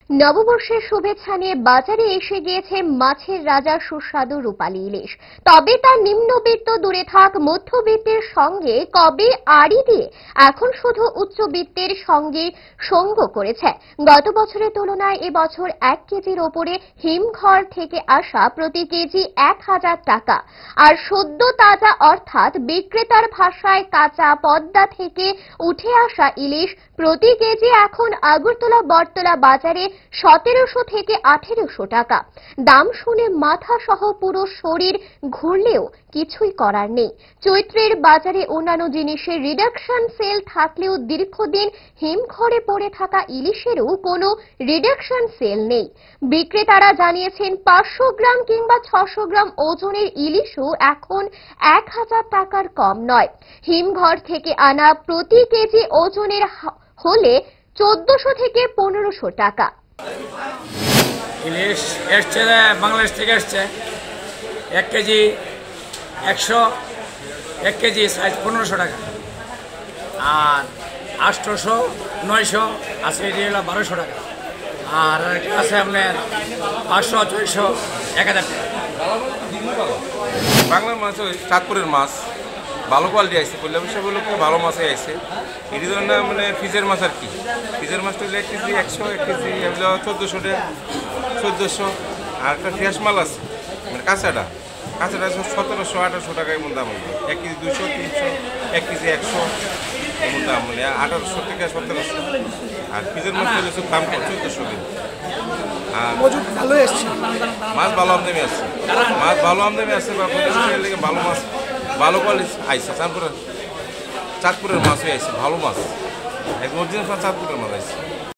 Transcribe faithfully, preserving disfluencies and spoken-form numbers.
নববর্ষের শুভেচ্ছা নিয়ে বাজারে এসে গিয়েছে মাছের রাজা সুস্বাদু রূপালী ইলিশ। তবে তার নিম্নবিত্ত দূরে থাক, মধ্যবিত্তের সঙ্গে কবে আড়ি দিয়ে এখন শুধু উচ্চবিত্তের সঙ্গে সঙ্গ করেছে। গত বছরের তুলনায় এবছর এক কেজির ওপরে হিমঘর থেকে আসা প্রতি কেজি এক হাজার টাকা, আর সদ্য তাজা অর্থাৎ বিক্রেতার ভাষায় কাঁচা পদ্মা থেকে উঠে আসা ইলিশ প্রতি কেজি এখন আগরতলা বটতলা বাজারে সতেরোশো থেকে আঠেরোশো টাকা। দাম শুনে মাথা সহ পুরো শরীর ঘুরলেও কিছুই করার নেই। চৈত্রের বাজারে অন্যান্য জিনিসের রিডাকশন সেল থাকলেও দীর্ঘদিন হিমঘরে পড়ে থাকা ইলিশেরও কোনো রিডাকশন সেল নেই। বিক্রেতারা জানিয়েছেন পাঁচশো গ্রাম কিংবা ছশো গ্রাম ওজনের ইলিশও এখন এক হাজার টাকার কম নয়। হিমঘর থেকে আনা প্রতি কেজি ওজনের হলে চোদ্দশো থেকে পনেরোশো টাকা। ইলিশ এসছে বাংলাদেশ থেকে এসছে এক কেজি একশো এক কেজি সাইজ পনেরোশো টাকা, আর আটশোশো নয়শো আছে এটি হলো বারোশো টাকা, আর একটা আছে আপনার পাঁচশো ছয়শো এক হাজার টাকা। বাংলার মাছ ওই চাঁদপুরের মাছ ভালো কোয়ালিটি আছে, পয়লা বৈশাখ লোক ভালো মাছই আছে। এটি ধরনের মানে ফ্রিজের মাছ আর কি, ফ্রিজের মাছটা হলে এক কেজি একশো এক কেজি এগুলো চোদ্দোশো টাকা চোদ্দোশো। আর একটা ফ্রেশ মাল আছে মানে কাঁচাটা, কাঁচাটা সতেরোশো আঠারোশো টাকা এমন দাম হবে। এক কেজি দুশো তিনশো এক কেজি একশো এমন দাম মানে আঠারোশো থেকে সতেরোশো। আর ফ্রিজের মাছ হলে সব দাম চোদ্দোশো টাকা। আর ভালো এসছে, মাছ ভালো আমদানি আছে, মাছ ভালো আমদানি আছে বা লেগে ভালো মাছ ভালো কোয়ালিটি আইসে। চাঁদপুরের চাঁদপুরের মাছই আইসে, ভালো মাছ একদম অরিজিনাল চাঁদপুরের মাছ আইসে।